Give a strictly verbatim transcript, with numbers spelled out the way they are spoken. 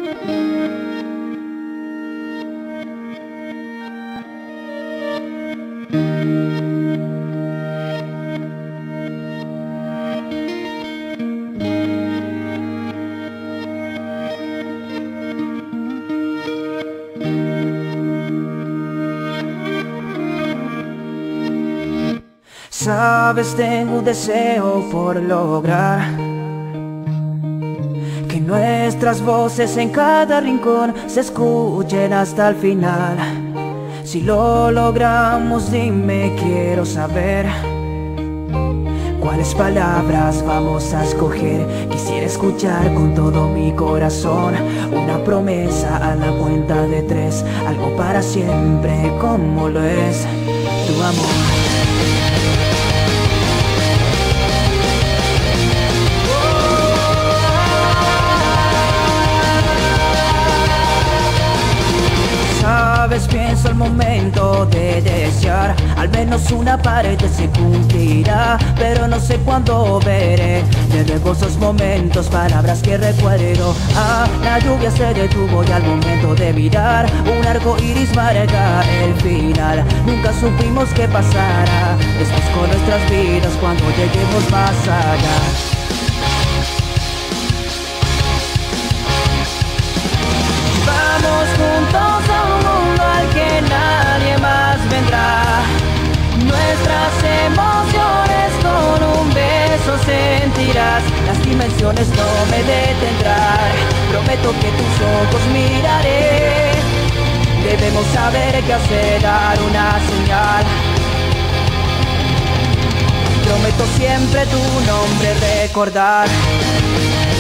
Sabes, tengo un deseo por lograr que nuestras voces en cada rincón se escuchen hasta el final. Si lo logramos, dime, quiero saber cuáles palabras vamos a escoger. Quisiera escuchar con todo mi corazón una promesa a la cuenta de tres, algo para siempre como lo es tu amor. Sabes, pienso al momento de desear al menos una parte se cumplirá, pero no sé cuándo veré de nuevo esos momentos, palabras que recuerdo. Ah, la lluvia se detuvo y al momento de mirar un arco iris marca el final. Nunca supimos qué pasará después con nuestras vidas cuando lleguemos más allá. Vamos juntos a un mundo al que nadie más vendrá. Nuestras emociones con un beso sentirás. Las dimensiones no me detendrán. Prometo que tus ojos miraré. Debemos saber qué hacer, dar una señal. Prometo siempre tu nombre recordar.